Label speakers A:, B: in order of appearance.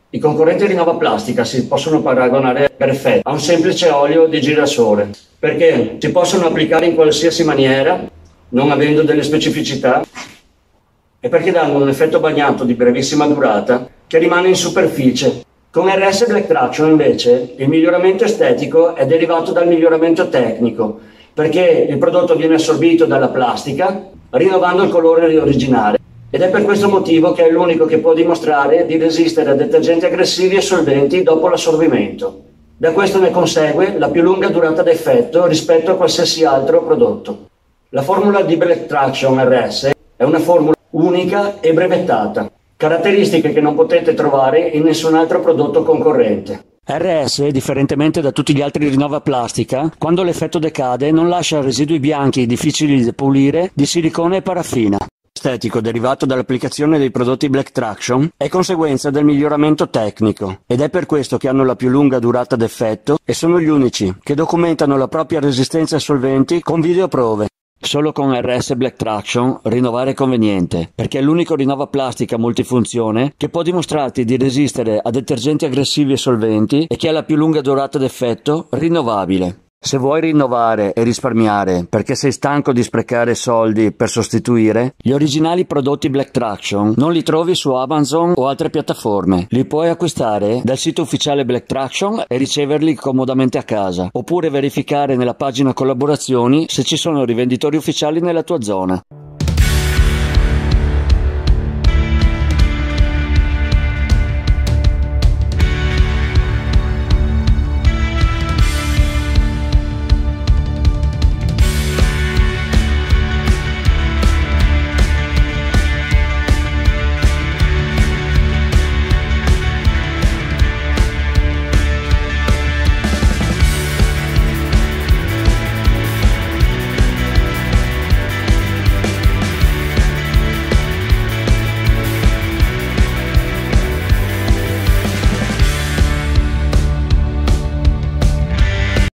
A: I concorrenti di Nova Plastica si possono paragonare per effetto a un semplice olio di girasole, perché si possono applicare in qualsiasi maniera, non avendo delle specificità, e perché danno un effetto bagnato di brevissima durata che rimane in superficie. Con RS Black Traction invece il miglioramento estetico è derivato dal miglioramento tecnico, perché il prodotto viene assorbito dalla plastica, rinnovando il colore originale. Ed è per questo motivo che è l'unico che può dimostrare di resistere a detergenti aggressivi e solventi dopo l'assorbimento. Da questo ne consegue la più lunga durata d'effetto rispetto a qualsiasi altro prodotto. La formula di Black Traction RS è una formula unica e brevettata, caratteristiche che non potete trovare in nessun altro prodotto concorrente. RS, differentemente da tutti gli altri di Nova Plastica, quando l'effetto decade non lascia residui bianchi difficili da pulire di silicone e paraffina. Estetico derivato dall'applicazione dei prodotti Black Traction è conseguenza del miglioramento tecnico ed è per questo che hanno la più lunga durata d'effetto e sono gli unici che documentano la propria resistenza ai solventi con videoprove. Solo con RS Black Traction rinnovare è conveniente, perché è l'unico di Nova Plastica multifunzione che può dimostrarti di resistere a detergenti aggressivi e solventi e che ha la più lunga durata d'effetto rinnovabile. Se vuoi rinnovare e risparmiare perché sei stanco di sprecare soldi per sostituire, gli originali prodotti Black Traction non li trovi su Amazon o altre piattaforme. Li puoi acquistare dal sito ufficiale Black Traction e riceverli comodamente a casa, oppure verificare nella pagina collaborazioni se ci sono rivenditori ufficiali nella tua zona.